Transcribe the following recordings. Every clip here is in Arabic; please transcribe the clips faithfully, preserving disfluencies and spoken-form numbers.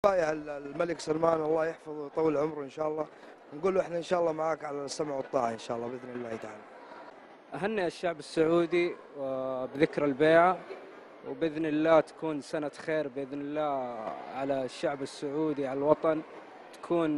الملك سلمان الله يحفظه ويطول عمره ان شاء الله، نقول له احنا ان شاء الله معاك على السمع والطاعه ان شاء الله باذن الله تعالى. أهنئ الشعب السعودي بذكرى البيعة، وبإذن الله تكون سنة خير بإذن الله على الشعب السعودي، على الوطن، تكون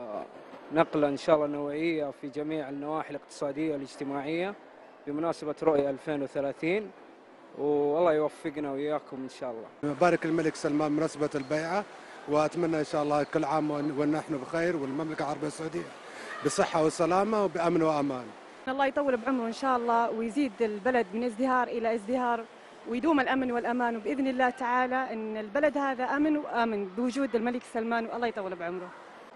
نقلة إن شاء الله نوعية في جميع النواحي الاقتصادية والاجتماعية بمناسبة رؤية ألفين وثلاثين، والله يوفقنا وإياكم إن شاء الله. بارك الملك سلمان بمناسبة البيعة، وأتمنى إن شاء الله كل عام ونحن بخير والمملكة العربية السعودية بصحة وسلامة وبأمن وأمان. الله يطول بعمره إن شاء الله ويزيد البلد من ازدهار إلى ازدهار، ويدوم الأمن والأمان، وبإذن الله تعالى أن البلد هذا أمن وآمن بوجود الملك سلمان، والله يطول بعمره.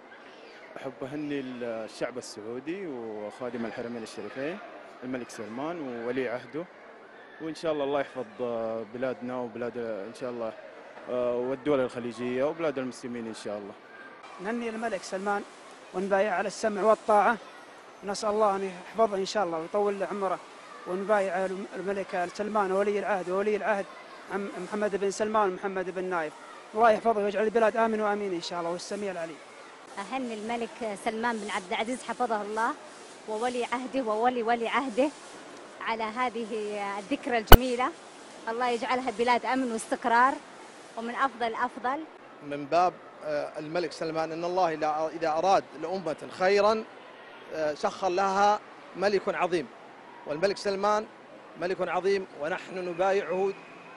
أحب أهني الشعب السعودي وخادم الحرمين الشريفين الملك سلمان وولي عهده، وإن شاء الله الله يحفظ بلادنا وبلاد إن شاء الله والدول الخليجية وبلاد المسلمين إن شاء الله. نهني الملك سلمان ونبايع على السمع والطاعة، ونسأل الله أن يحفظه إن شاء الله ويطول عمره، ونبايع الملك سلمان وولي العهد وولي العهد محمد بن سلمان ومحمد بن نايف، الله يحفظه ويجعل البلاد آمن وآمين إن شاء الله، والسميع العليم. أهني الملك سلمان بن عبد العزيز حفظه الله وولي عهده وولي ولي عهده على هذه الذكرى الجميلة، الله يجعلها بلاد أمن واستقرار ومن أفضل أفضل. من باب الملك سلمان أن الله إذا أراد لأمة خيرا سخر لها ملك عظيم، والملك سلمان ملك عظيم، ونحن نبايعه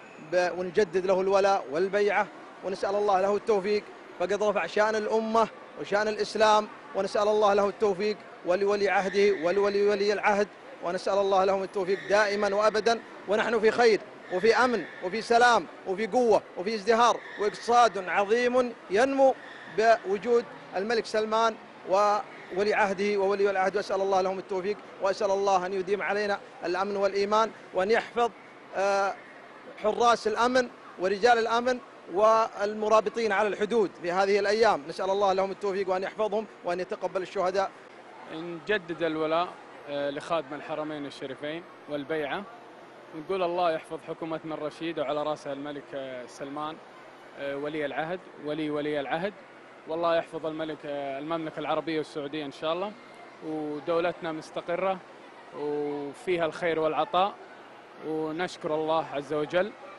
ونجدد له الولاء والبيعة، ونسأل الله له التوفيق، فقد رفع شأن الأمة وشأن الإسلام، ونسأل الله له التوفيق ولولي عهده ولولي ولي العهد، ونسأل الله لهم التوفيق دائما وأبدا، ونحن في خير وفي أمن وفي سلام وفي قوة وفي ازدهار واقتصاد عظيم ينمو بوجود الملك سلمان وولي عهده وولي العهد، وأسأل الله لهم التوفيق، وأسأل الله أن يديم علينا الأمن والإيمان، وأن يحفظ حراس الأمن ورجال الأمن والمرابطين على الحدود في هذه الأيام، نسأل الله لهم التوفيق وأن يحفظهم وأن يتقبل الشهداء. نجدد الولاء لخادم الحرمين الشريفين والبيعة، ونقول الله يحفظ حكومتنا الرشيدة وعلى رأسها الملك سلمان ولي العهد ولي ولي العهد، والله يحفظ الملك المملكة العربية والسعودية إن شاء الله، ودولتنا مستقرة وفيها الخير والعطاء، ونشكر الله عز وجل.